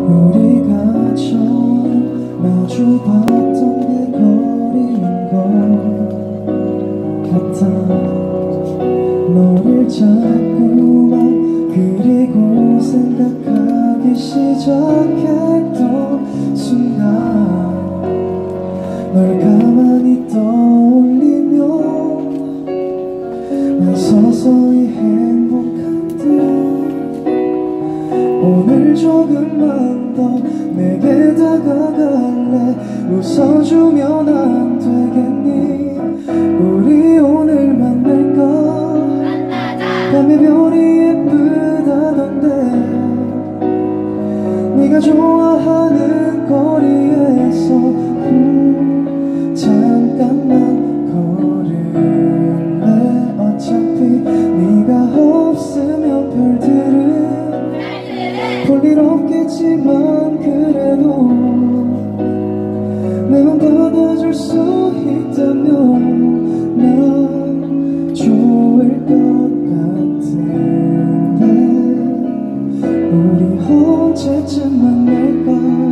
우리가 처음 마주봤던 게 거리인 것 같아. 너를 자꾸만 그리고 생각하기 시작했던 순간 널 가만히 떠올리며 난 서서히 행복한 듯. 오늘 조금만 더 내게 다가갈래. 웃어주면 안 되겠니? 우리 오늘 만날까? 밤의 별이 예쁘다던데. 네가 좋아하는 거리에서 잠깐만 걸을래. 어차피 네가 없으면 별들은 볼일 없겠지만 그래도 내 맘 받아줄 수 있다면 난 좋을 것 같은데. 우리 언제쯤 만날까?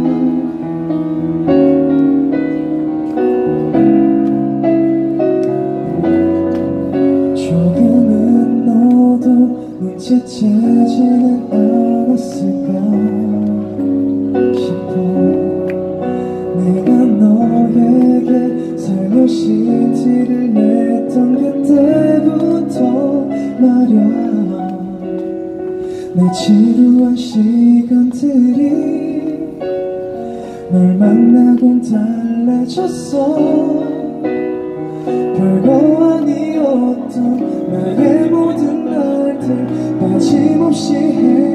조금은 너도 눈치채지는 않았을까 싶어. 내가 너에게 살며시 티를 냈던 그때부터 말야. 내 지루한 시간들이 널 만나곤 달라졌어. 별거 아니었던 나의 모든 날들 빠짐없이 해